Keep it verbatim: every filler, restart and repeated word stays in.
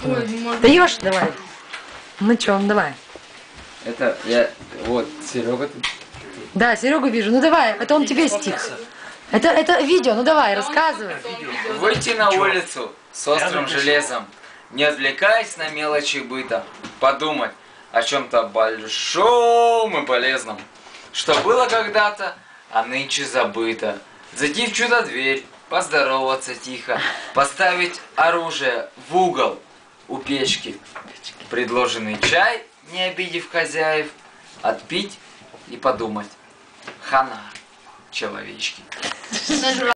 Даешь? Давай. Ну чё, давай. Это я... Вот, Серега тут. Да, Серегу вижу. Ну давай, это он тебе стих. Это, это видео, ну давай, рассказывай. Выйти на улицу с острым железом, не отвлекаясь на мелочи быта, подумать о чем-то большом и полезном, что было когда-то, а нынче забыто. Зайти в чудо-дверь, поздороваться тихо, поставить оружие в угол у печки, предложенный чай, не обидев хозяев, отпить и подумать. Хана, человечки.